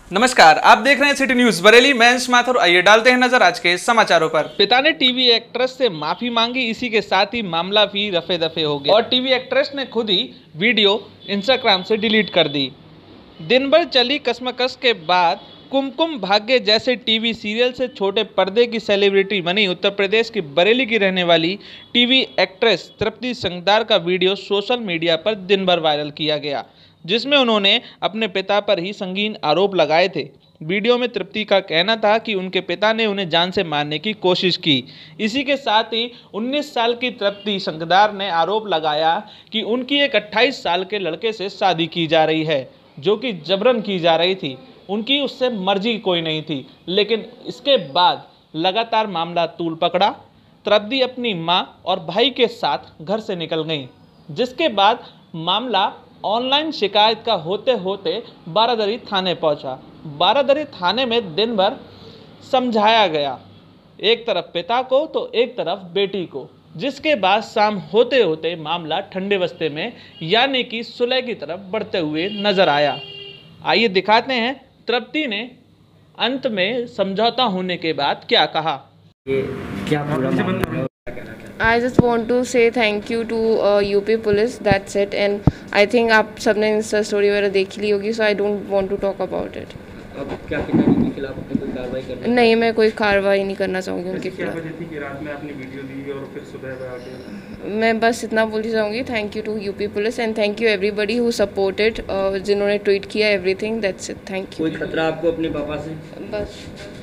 नमस्कार, आप देख रहे हैं सिटी न्यूज बरेली। मैं अंश माथुर। आइए डालते हैं नजर आज के समाचारों पर। पिता ने टीवी एक्ट्रेस से माफी मांगी, इसी के साथ ही मामला भी रफे दफे हो गया और टीवी एक्ट्रेस ने खुद ही वीडियो इंस्टाग्राम से डिलीट कर दी। दिन भर चली कशमकश के बाद कुमकुम भाग्य जैसे टीवी सीरियल से छोटे पर्दे की सेलिब्रिटी बनी उत्तर प्रदेश की बरेली की रहने वाली टीवी एक्ट्रेस तृप्ति संगदार का वीडियो सोशल मीडिया पर दिन भर वायरल किया गया, जिसमें उन्होंने अपने पिता पर ही संगीन आरोप लगाए थे। वीडियो में तृप्ति का कहना था कि उनके पिता ने उन्हें जान से मारने की कोशिश की। इसी के साथ ही 19 साल की तृप्ति संगदार ने आरोप लगाया कि उनकी एक 28 साल के लड़के से शादी की जा रही है, जो कि जबरन की जा रही थी। उनकी उससे मर्जी कोई नहीं थी। लेकिन इसके बाद लगातार मामला तूल पकड़ा। तृप्ति अपनी मां और भाई के साथ घर से निकल गई, जिसके बाद मामला ऑनलाइन शिकायत का होते होते बारादरी थाने पहुंचा। बारादरी थाने में दिन भर समझाया गया, एक तरफ पिता को तो एक तरफ बेटी को, जिसके बाद शाम होते होते मामला ठंडे बस्ते में यानी कि सुलह की तरफ बढ़ते हुए नजर आया। आइए दिखाते हैं तृप्ति ने अंत में समझौता होने के बाद क्या कहा। क्या पूरा मामला? I just want to say thank you to UP Police. That's it. And I think आप सबने इंस्टा स्टोरी वगैरह देख ली होगी, so I don't want to talk about it. अब क्या पिताजी के खिलाफ अपनी कोई कार्रवाई करना? नहीं, मैं कोई कार्रवाई नहीं करना चाहूँगी उनके खिलाफ। क्या वजह थी कि रात में आपने वीडियो दी और फिर सुबह आके? मैं बस इतना बोलना चाहूँगी, thank you to UP police and thank you everybody who supported, जिन्होंने ट्वीट किया everything. That's it, thank you. कोई खतरा आपको अपने पापा से? बस